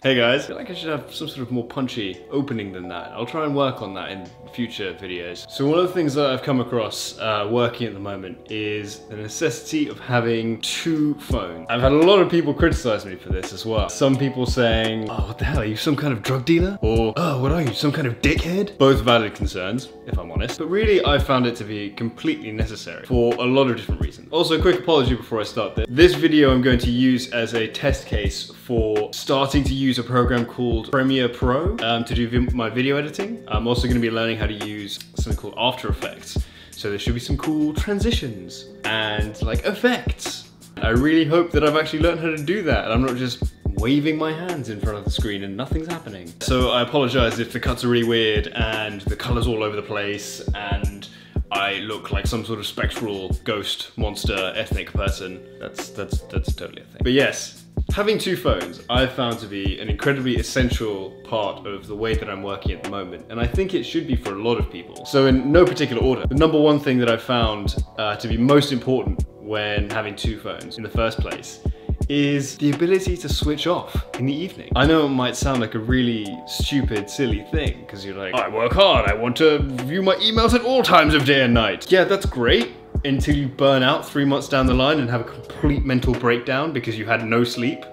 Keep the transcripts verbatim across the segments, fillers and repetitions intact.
Hey guys, I feel like I should have some sort of more punchy opening than that. I'll try and work on that in future videos. So one of the things that I've come across uh, working at the moment is the necessity of having two phones. I've had a lot of people criticize me for this as well. Some people saying, oh, what the hell, are you some kind of drug dealer? Or, oh, what are you, some kind of dickhead? Both valid concerns, if I'm honest. But really, I found it to be completely necessary for a lot of different reasons. Also, a quick apology before I start this. This video I'm going to use as a test case for starting to use a program called Premiere Pro um, to do vi my video editing. I'm also going to be learning how to use something called After Effects. So there should be some cool transitions and like effects. I really hope that I've actually learned how to do that and I'm not just waving my hands in front of the screen and nothing's happening. So I apologize if the cuts are really weird and the colors all over the place and I look like some sort of spectral ghost monster ethnic person. That's that's that's totally a thing. But yes, having two phones I've found to be an incredibly essential part of the way that I'm working at the moment, and I think it should be for a lot of people. So in no particular order, the number one thing that I've found uh, to be most important when having two phones in the first place is the ability to switch off in the evening. I know it might sound like a really stupid, silly thing, because you're like, I work hard, I want to view my emails at all times of day and night. Yeah, that's great, until you burn out three months down the line and have a complete mental breakdown because you had no sleep.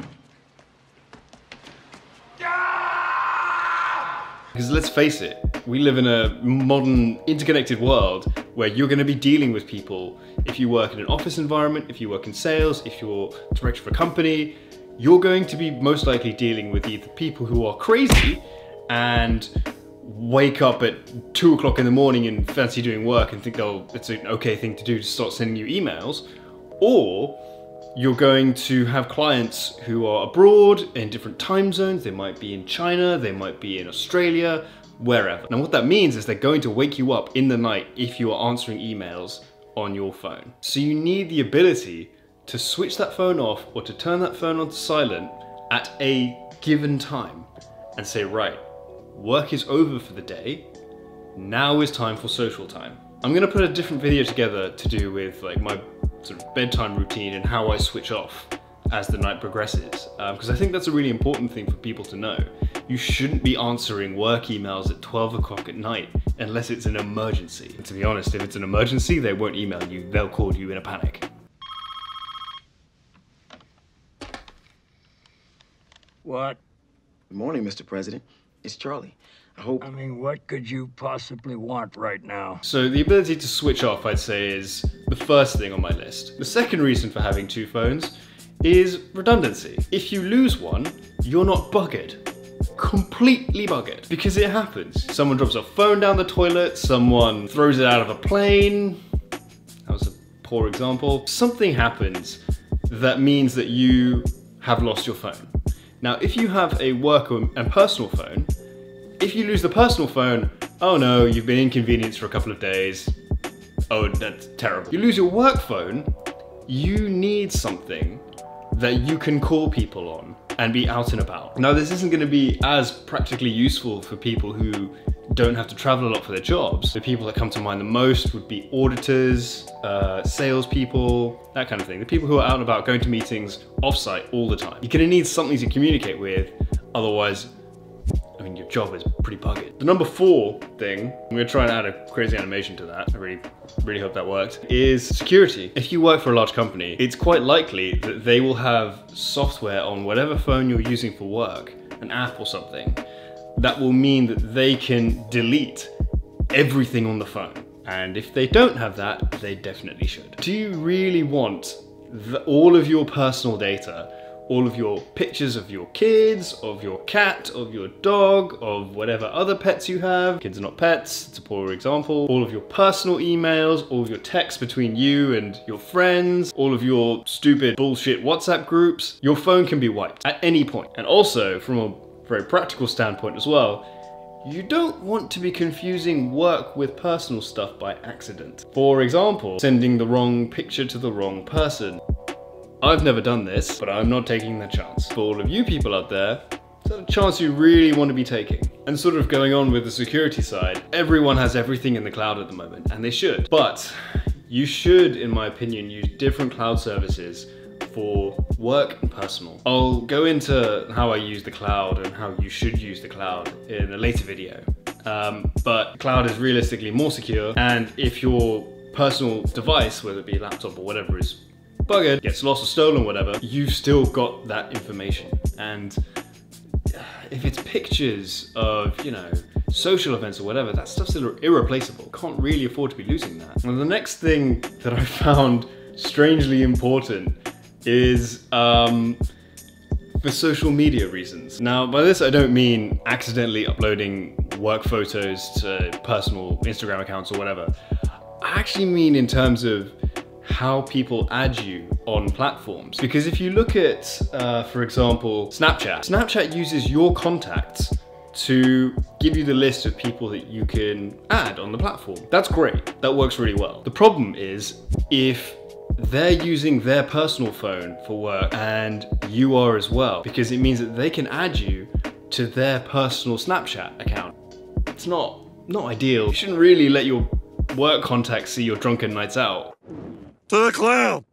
Because let's face it, we live in a modern, interconnected world where you're going to be dealing with people. If you work in an office environment, if you work in sales, if you're director of a company, you're going to be most likely dealing with either people who are crazy and wake up at two o'clock in the morning and fancy doing work and think, oh, it's an okay thing to do to start sending you emails, or you're going to have clients who are abroad in different time zones. They might be in China, they might be in Australia, wherever. Now what that means is they're going to wake you up in the night if you are answering emails on your phone. So you need the ability to switch that phone off or to turn that phone on to silent at a given time and say, right, work is over for the day, now is time for social time. I'm gonna put a different video together to do with like my sort of bedtime routine and how I switch off as the night progresses, because um, I think that's a really important thing for people to know. You shouldn't be answering work emails at twelve o'clock at night unless it's an emergency. And to be honest, if it's an emergency, they won't email you, they'll call you in a panic. What? Good morning, Mister President. It's Charlie. I hope... I mean, what could you possibly want right now? So the ability to switch off, I'd say, is the first thing on my list. The second reason for having two phones is redundancy. If you lose one, you're not buggered. Completely buggered. Because it happens. Someone drops a phone down the toilet, someone throws it out of a plane. That was a poor example. Something happens that means that you have lost your phone. Now, if you have a work and personal phone, if you lose the personal phone, oh no, you've been inconvenienced for a couple of days. Oh, that's terrible. You lose your work phone, you need something that you can call people on and be out and about. Now, this isn't going to be as practically useful for people who don't have to travel a lot for their jobs. The people that come to mind the most would be auditors, uh, salespeople, that kind of thing. The people who are out and about going to meetings off-site all the time. You're going to need something to communicate with, otherwise, I mean, your job is pretty buggered. The number four thing, I'm gonna try and add a crazy animation to that, I really, really hope that worked, is security. If you work for a large company, it's quite likely that they will have software on whatever phone you're using for work, an app or something, that will mean that they can delete everything on the phone. And if they don't have that, they definitely should. Do you really want the, all of your personal data, all of your pictures of your kids, of your cat, of your dog, of whatever other pets you have? Kids are not pets, it's a poor example. All of your personal emails, all of your texts between you and your friends, all of your stupid bullshit WhatsApp groups. Your phone can be wiped at any point. And also, from a very practical standpoint as well, you don't want to be confusing work with personal stuff by accident. For example, sending the wrong picture to the wrong person. I've never done this, but I'm not taking that chance. For all of you people out there, is that a chance you really want to be taking? And sort of going on with the security side, everyone has everything in the cloud at the moment, and they should. But you should, in my opinion, use different cloud services for work and personal. I'll go into how I use the cloud and how you should use the cloud in a later video. Um, but cloud is realistically more secure, and if your personal device, whether it be a laptop or whatever, is buggered, gets lost or stolen, whatever, you've still got that information. And if it's pictures of, you know, social events or whatever, that stuff's irreplaceable. Can't really afford to be losing that. And the next thing that I found strangely important is um, for social media reasons. Now, by this I don't mean accidentally uploading work photos to personal Instagram accounts or whatever. I actually mean in terms of how people add you on platforms. Because if you look at, uh, for example, Snapchat, Snapchat uses your contacts to give you the list of people that you can add on the platform. That's great, that works really well. The problem is if they're using their personal phone for work and you are as well, because it means that they can add you to their personal Snapchat account. It's not, not ideal. You shouldn't really let your work contacts see your drunken nights out. To the cloud!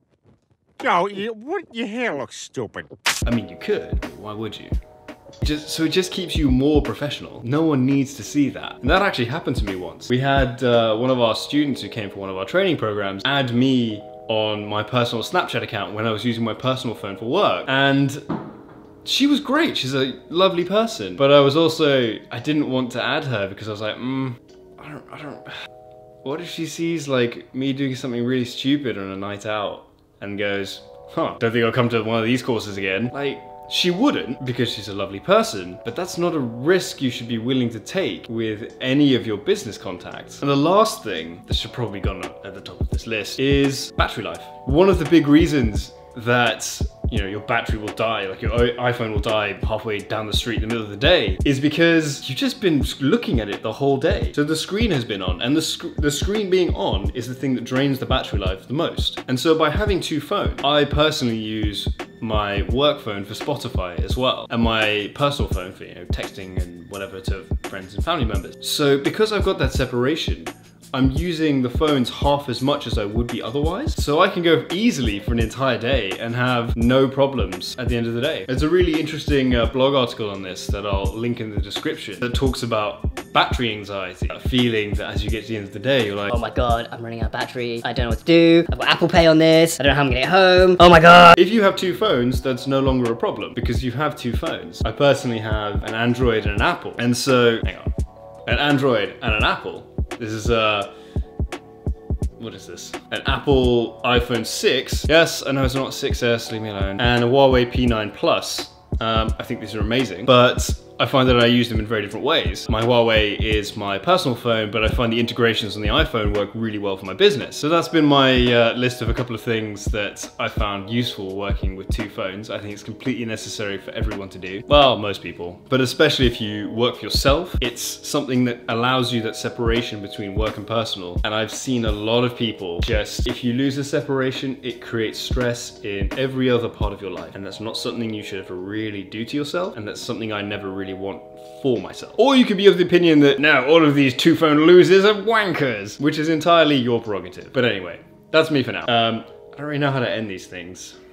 Yo, you, what, your hair looks stupid. I mean, you could, but why would you? Just, so it just keeps you more professional. No one needs to see that. And that actually happened to me once. We had uh, one of our students who came for one of our training programs add me on my personal Snapchat account when I was using my personal phone for work. And she was great, she's a lovely person. But I was also, I didn't want to add her because I was like, mm, I don't, I don't, what if she sees like me doing something really stupid on a night out and goes, huh, don't think I'll come to one of these courses again. Like, she wouldn't because she's a lovely person, but that's not a risk you should be willing to take with any of your business contacts. And the last thing that should probably gone at the top of this list is battery life. One of the big reasons that, you know, your battery will die, like your iPhone will die halfway down the street in the middle of the day, is because you've just been looking at it the whole day. So the screen has been on, and the, sc the screen being on is the thing that drains the battery life the most. And so by having two phones, I personally use my work phone for Spotify as well, and my personal phone for, you know, texting and whatever to friends and family members. So because I've got that separation, I'm using the phones half as much as I would be otherwise. So I can go easily for an entire day and have no problems at the end of the day. There's a really interesting uh, blog article on this that I'll link in the description that talks about battery anxiety. A feeling that as you get to the end of the day, you're like, oh my god, I'm running out of battery. I don't know what to do. I've got Apple Pay on this. I don't know how I'm gonna get home. Oh my god. If you have two phones, that's no longer a problem because you have two phones. I personally have an Android and an Apple. And so, hang on, an Android and an Apple. This is uh, what is this? An Apple iPhone six. Yes, I know it's not six S, leave me alone. And a Huawei P nine Plus. Um, I think these are amazing, but I find that I use them in very different ways. My Huawei is my personal phone, but I find the integrations on the iPhone work really well for my business. So that's been my uh, list of a couple of things that I found useful working with two phones. I think it's completely necessary for everyone to do. Well, most people, but especially if you work for yourself, it's something that allows you that separation between work and personal. And I've seen a lot of people just, if you lose the separation, it creates stress in every other part of your life. And that's not something you should ever really do to yourself. And that's something I never really want for myself. Or you could be of the opinion that now all of these two phone losers are wankers, which is entirely your prerogative. But anyway, that's me for now. Um, I don't really know how to end these things.